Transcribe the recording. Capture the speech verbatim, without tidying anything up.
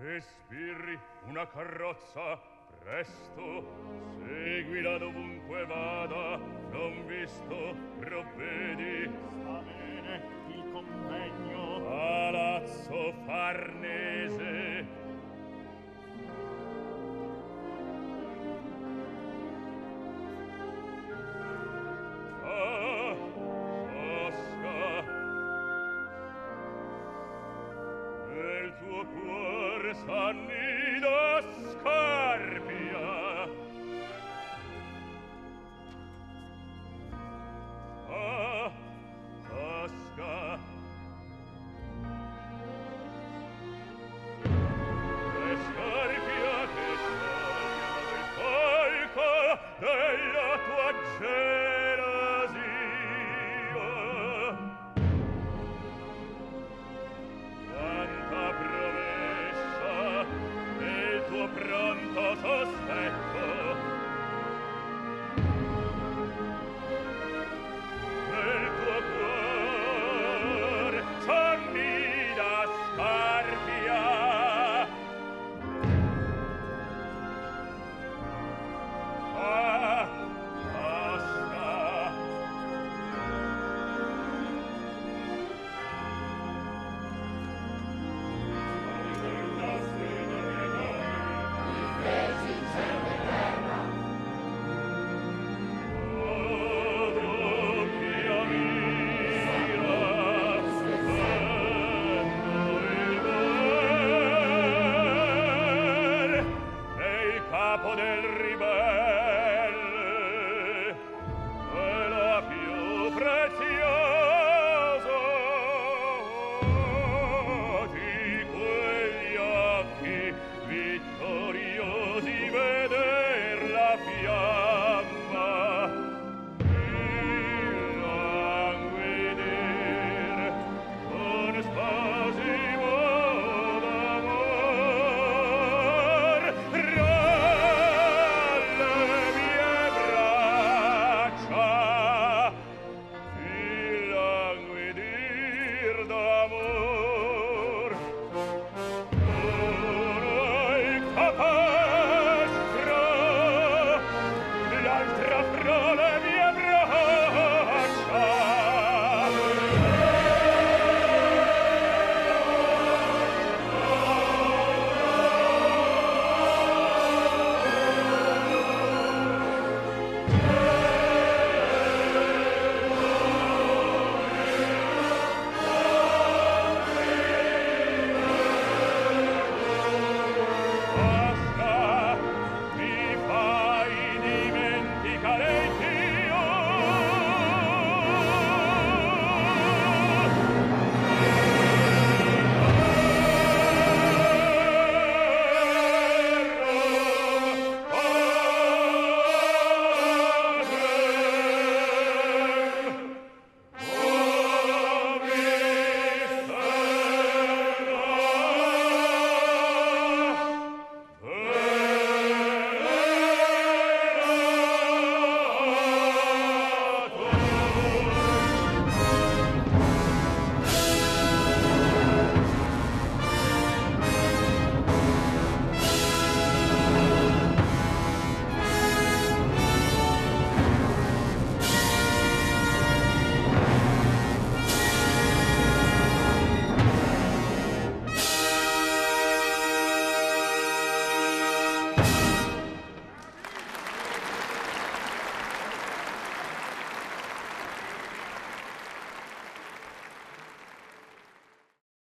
Che sbirri una carrozza, presto, seguila dovunque vada, non visto, provvedi. Sta bene, il convegno. Palazzo Farnese. Ah, Tosca. Nel tuo cuore s'annida Scarpia. Ah, Tosca. E Scarpia che sogliano del palco della tua gelosia. Quanta promessa nel tuo pronto sospetto. Nel tuo cuore s'annida Scarpia. Ah, basta. Capo del ribelle è la più preziosa di quegli occhi vittoriosi, veder la fiamma illanguidir con spasimo d'amor. Illanguidir d'amor.